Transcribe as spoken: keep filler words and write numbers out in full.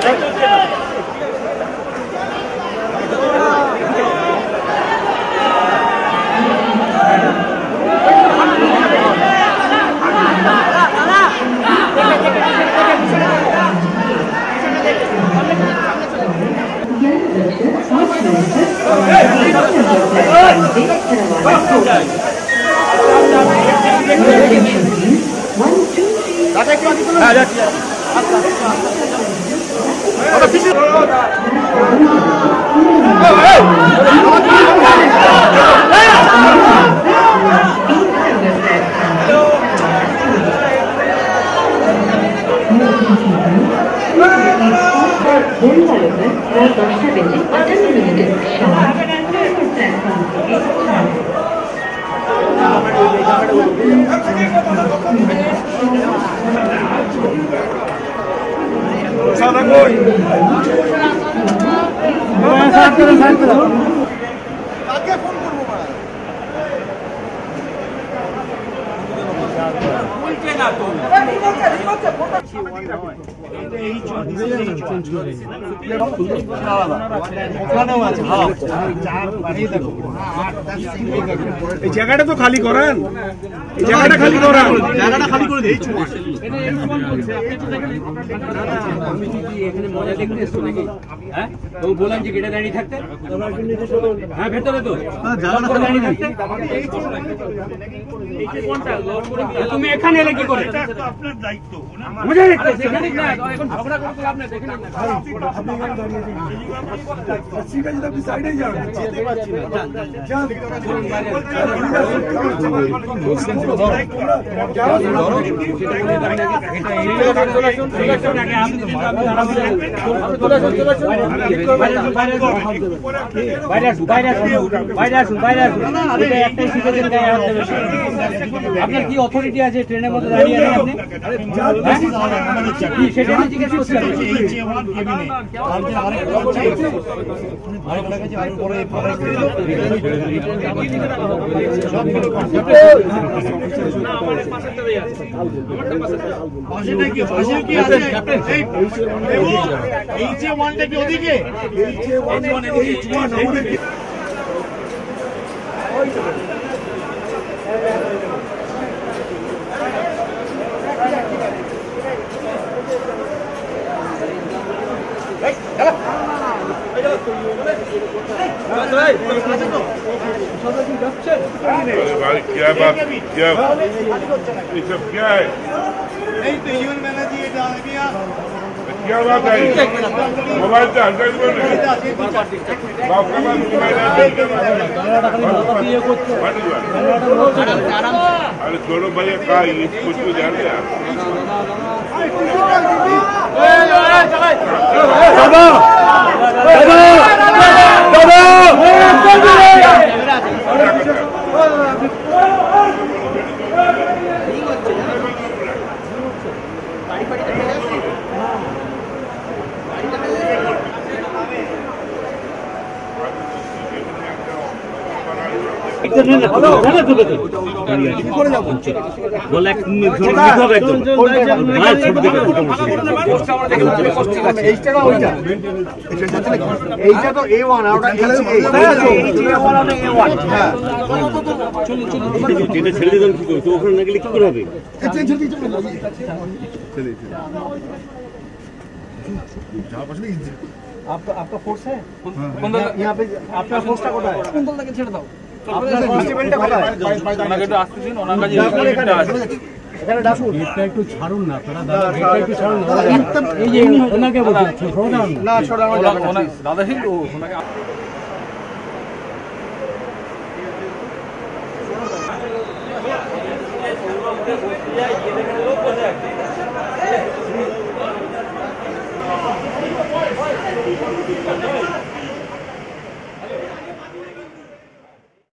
জায়গাটা তো খালি করেন, এই জায়গাটা খালি করেন, জায়গাটা খালি করে দিই। এখানে মজা দেখতে এসছো নাকি? হ্যাঁ, ও বললাম যে গেটে দাঁড়িয়ে থাকতে। হ্যাঁ, ভেতরে তো জায়গাটা খালি দাঁড়িয়ে থাকতে। তুমি এখানে এলে কি করে? আপনার দায়িত্ব। মজা দেখতে এখানে না, এখন ঝগড়া করতে লাভ নেই, দেখেন না। আপনি এখানে দাঁড়িয়ে আছেন। ঠিক আছে, আপনি সাইডে যান। যেতে পারছি না। যান। আপনার কি অথরিটি আছে ট্রেনের মধ্যে দাঁড়িয়ে আছেন আপনি? সেটা জিজ্ঞেস করছি। अरे भाई क्या बात, क्या ये सब क्या है? नहीं तो यून मैंने दिए जाने दिया। क्या बात है? मोबाइल से हंड्रेड में नहीं। बाप का बात मोबाइल है। अरे छोड़ो भैया का ये कुछ भी जान लिया। এইটা তো এ ওয়ান আর ওটা এইচ এ ওয়ান আর এ ওয়ান। হ্যাঁ, চলো চলো যেটা ছেড়ে দেন কি করতে, ওখানে না গেলে কি করে হবে? ছেড়ে ছেড়ে চলে चलिए आपका आपका फोर्स है यहाँ पे आपका फोर्स का कोटा है कौन दल लगे छेड़ दाও আপনার কনস্টেবলটা কোথায় ওনাকে একটু আসতে দিন ওনার কাছে একটা আছে এখানে ডাকুন এটা একটু ছাড়ুন না আপনারা দাদা এটা একটু ছাড়ুন না একদম এই যে ওনাকে বলছি ছোড়া না ছোড়া না দাদা হি ওনাকে Thank you.